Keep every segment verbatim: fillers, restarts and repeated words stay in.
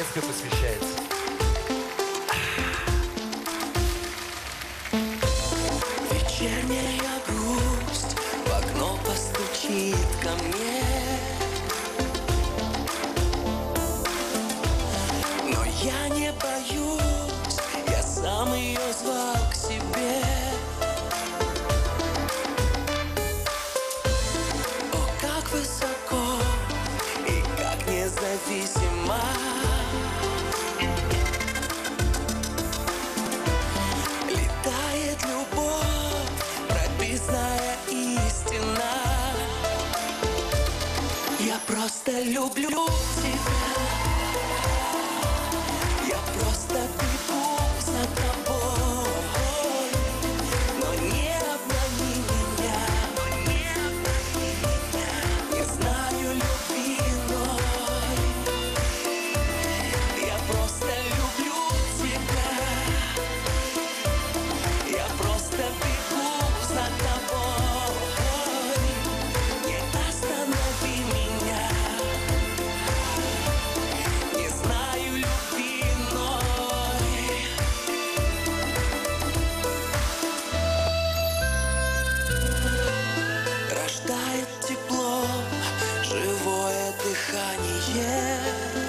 Кулецкой посвящается. Вечерняя грусть в окно постучит ко мне, но я не боюсь, я сам ее звал к себе. О, как высоко и как независимо летает любовь, прописная истина. Я просто люблю тебя, я просто бегу за тобой, но не обмани меня, не обмани меня. Не знаю любви иной, я просто люблю тебя, я просто бегу за тобой, не останови меня. Не знаю любви иной. Рождает тепло, живое дыхание,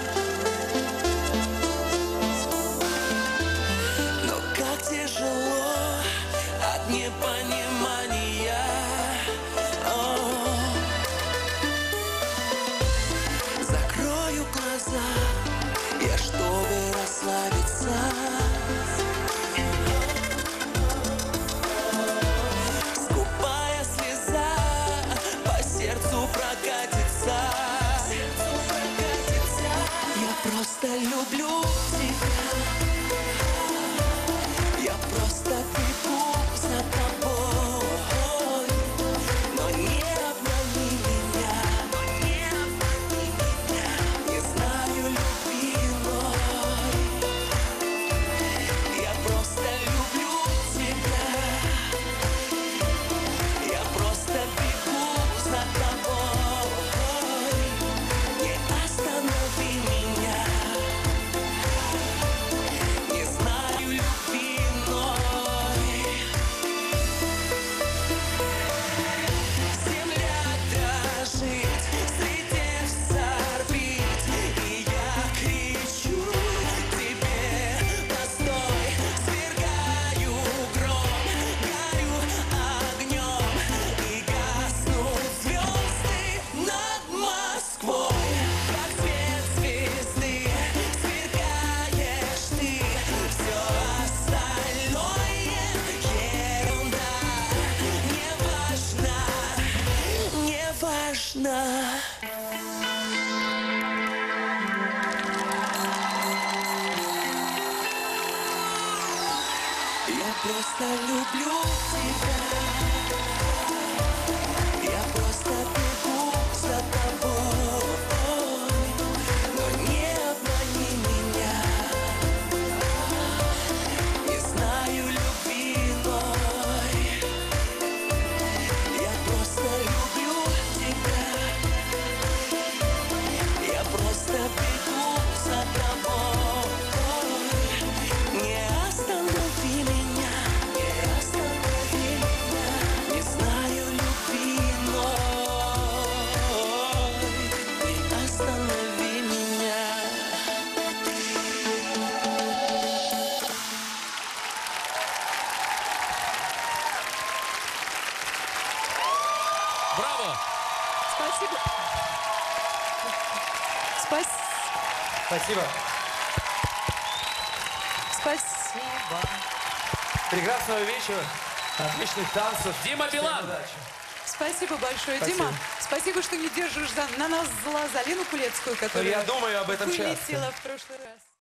но как тяжело от непонимания. О, закрою глаза я, чтобы расслабиться. Скупая слеза по сердцу прокатится. Я просто люблю тебя, я просто бегу за тобой, но не обмани меня, не обмани меня. Не знаю любви иной, я просто люблю тебя, я просто бегу за тобой, не останови меня. Не знаю любви иной. Земля дрожит, слетев с орбит, и я кричу тебе: постой! Свергаю гром, горю огнем, и гаснут звезды над Москвой. Как свет звезды сверкаешь ты, все остальное ерунда. Не важно, не важно. Я просто люблю тебя, я просто бегу за тобой, но не обмани меня. Не знаю любви иной, я просто люблю тебя, я просто бегу за тобой, не останови меня, не останови меня. Не знаю любви иной, не останови меня. Браво! Спасибо. Спас... Спасибо. Спасибо. Прекрасного вечера, отличных танцев. Дима Билан! Спасибо большое, Спасибо. Дима. Спасибо, что не держишь за- на нас зла за Лену Кулецкую, которая я думаю об этом часто. вылетела в прошлый раз.